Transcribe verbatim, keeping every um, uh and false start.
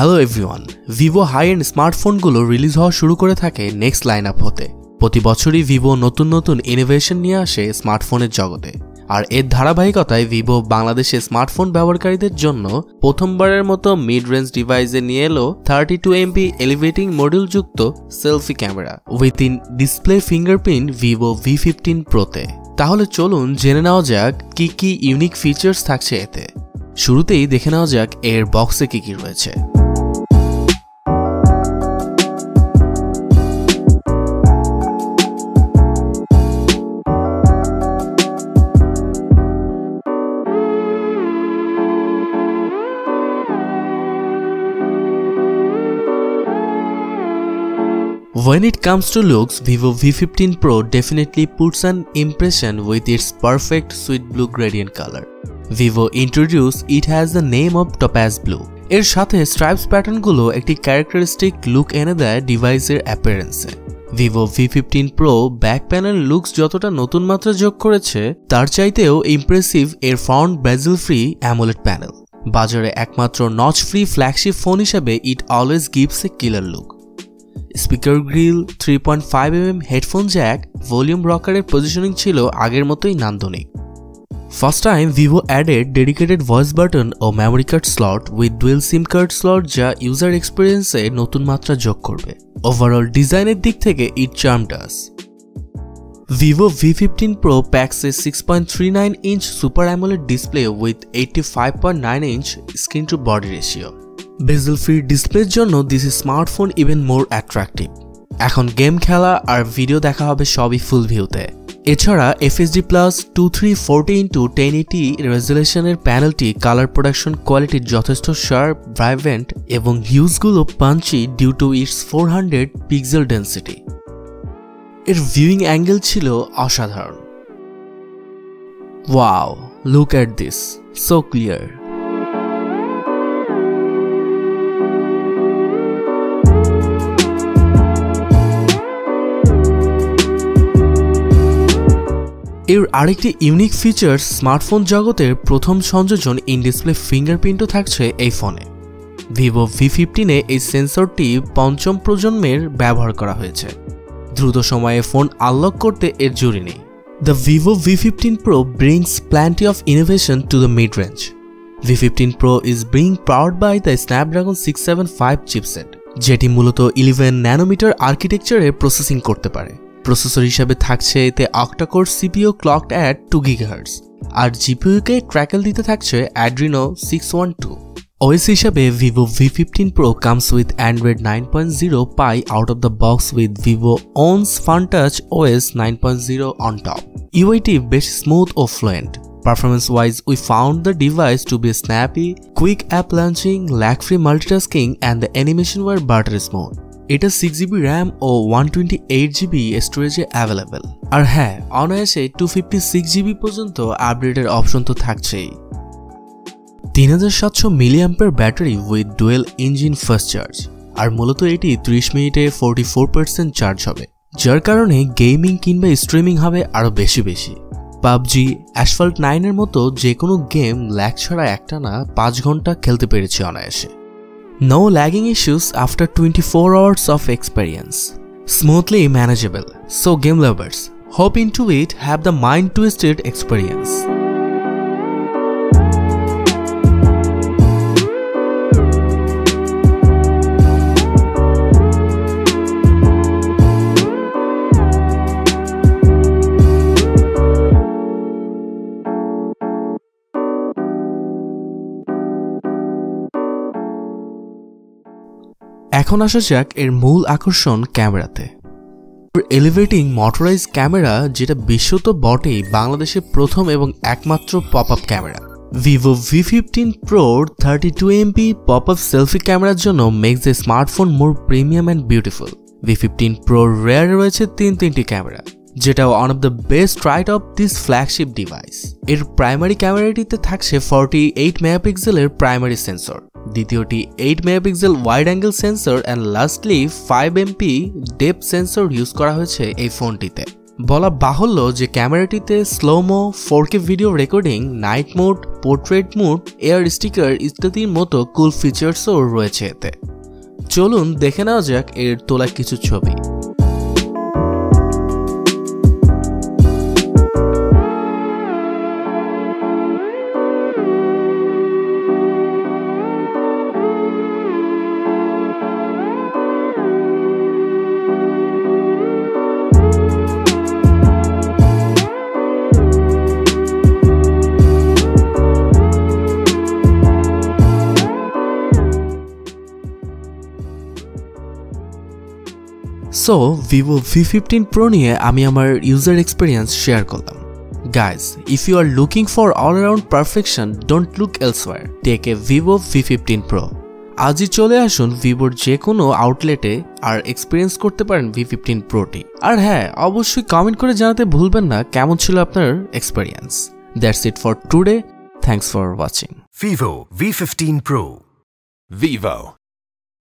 Hello everyone, Vivo high end স্মার্টফোনগুলো release হওয়া শুরু করে থাকে নেক্সট লাইন আপ হতে। প্রতি বছরই ভিভো নতুন নতুন ইনোভেশন নিয়ে আসে স্মার্টফোনের জগতে, আর এর ধারাবাহিকতায় ভিভো বাংলাদেশে স্মার্টফোন ব্যবহারকারীদের জন্য প্রথমবারের মতো মিড রেঞ্জ ডিভাইসে নিয়ে এলো thirty two MP elevating module যুক্ত selfie camera with in display fingerprint Vivo V fifteen প্রোতে। তাহলে চলুন জেনে নেওয়া যাক কি কি ইউনিক ফিচার্স থাকছে এতে। শুরুতেই দেখে নেওয়া যাক এর বক্সে কি কি রয়েছে। When it comes to looks, Vivo V fifteen Pro definitely puts an impression with its perfect sweet blue gradient color. Vivo introduced it has the name of Topaz Blue. এর সাথে স্ট্রাইপস প্যাটার্নগুলো একটি ক্যারেক্টারিস্টিক লুক এনে দেয় ডিভাইসের অ্যাপিয়ারেন্সে। Vivo V fifteen Pro back panel looks যতটা নতুন মাত্রা যোগ করেছে, তার চাইতেও ইমপ্রেসিভ এর front bezel free AMOLED panel. বাজারে একমাত্র নচ ফ্রি ফ্ল্যাগশিপ ফোন হিসেবে it always gives a killer look. Speaker grill, three point five M M headphone jack, volume রকারের পজিশনিং ছিল আগের মতোই নান্দনিক। First time Vivo added dedicated voice button ও memory card slot with dual SIM card slot, যা user এক্সপিরিয়েন্সে নতুন মাত্রা যোগ করবে। ওভারঅল ডিজাইনের দিক থেকে it charmed us. Vivo V fifteen Pro packs a six point three nine inch Super AMOLED display with eighty-five point nine inch screen to body ratio. Bezel free ডিসপ্লের জন্য this smartphone even more attractive. এখন game খেলা আর video দেখা হবে সবই full ভিউতে। এছাড়া FSD plus two three forty into ten eighty রেজুলেশনের প্যানেলটি কালার প্রোডাকশন কোয়ালিটির যথেষ্ট শার্প, ভাইব্রেন্ট এবং হিউজগুলো punchy due to its four hundred pixel density. এর ভিউইং অ্যাঙ্গেল ছিল অসাধারণ। Wow, look at this, so clear. এর আরেকটি ইউনিক ফিচার, স্মার্টফোন জগতের প্রথম সংযোজন ইন ডিসপ্লে ফিঙ্গারপ্রিন্টও থাকছে এই ফোনে। ভিভো ভি ফিফটিনে এই সেন্সরটি পঞ্চম প্রজন্মের ব্যবহার করা হয়েছে। দ্রুত সময়ে ফোন আনলক করতে এর জুড়ি নেই। The Vivo V fifteen Pro brings plenty of innovation to the mid range. V fifteen Pro is being powered by the Snapdragon six seven five chipset, যেটি মূলত ইলেভেন ন্যানোমিটার আর্কিটেকচারে প্রসেসিং করতে পারে। Processor হিসাবে থাকছে এতে octa core CPU clocked at two gigahertz, আর জিপিইউকে ট্র্যাকেল দিতে থাকছে Adreno six one two. OS হিসাবে Vivo V fifteen Pro comes with Android nine point zero Pie out of the box with Vivo owns FunTouch O S nine point zero on top. U I টি বেশ smooth ও fluent. Performance-wise, we found the device to be snappy, quick app launching, lag-free multitasking, and the animation were buttery smooth. এটা six GB RAM ও one twenty eight GB স্টোরেজে available. আর হ্যাঁ, অনায়াসে two fifty six GB পর্যন্ত আপডেটের option তো থাকছেই। তিন হাজার সাতশো মিলিঅ্যাম্পের battery with dual engine fast charge, আর মূলত এটি ত্রিশ মিনিটে ফোরটি ফোর পার্সেন্ট চার্জ হবে, যার কারণে গেমিং কিংবা স্ট্রিমিং হবে আরও বেশি বেশি। পাবজি, অ্যাসফল্ট নাইনের মতো যে কোনো গেম ল্যাগ ছাড়া একটানা পাঁচ ঘন্টা খেলতে পেরেছি অনায়াসে। No lagging issues after twenty-four hours of experience. Smoothly manageable. So game lovers, hop into it, have the mind twisted experience. এখন আসা যাক এর মূল আকর্ষণ ক্যামেরাতে। এলিভেটিং মোটরাইজ ক্যামেরা, যেটা বিশ্ব তো বটেই, বাংলাদেশের প্রথম এবং একমাত্র pop up camera. Vivo V fifteen Pro thirty two MP pop up selfie ক্যামেরার জন্য makes the smartphone more premium and beautiful. V fifteen Pro rear রয়েছে তিন তিনটি ক্যামেরা, যেটা one of the best right of this flagship device. এর primary ক্যামেরাটিতে থাকছে ফর্টি এইট মেগাপিক্সেলের প্রাইমারি সেন্সর, দ্বিতীয়টি eight megapixel wide angle sensor, and lastly five MP depth sensor use করা হয়েছে এই ফোনটিতে। বলা বাহুল্য যে ক্যামেরাটিতে slow mo, four K video recording, night mode, portrait mode, air sticker ইত্যাদির মতো কুল ফিচার্সও রয়েছে এতে। চলুন দেখে নেওয়া যাক এর তোলা কিছু ছবি। So Vivo V fifteen Pro নিয়ে আমি আমার ইউজার এক্সপিরিয়েন্স শেয়ার করলাম। Guys, if you are looking for all around perfection, don't look elsewhere, take a Vivo V fifteen Pro. আজই চলে আসুন ভিভোর যে কোনো আউটলেটে আর এক্সপিরিয়েন্স করতে পারেন ভি ফিফটিন প্রোটি। আর হ্যাঁ, অবশ্যই কমেন্ট করে জানাতে ভুলবেন না কেমন ছিল আপনার experience. That's it for today. Thanks for watching. Vivo V fifteen Pro. Vivo.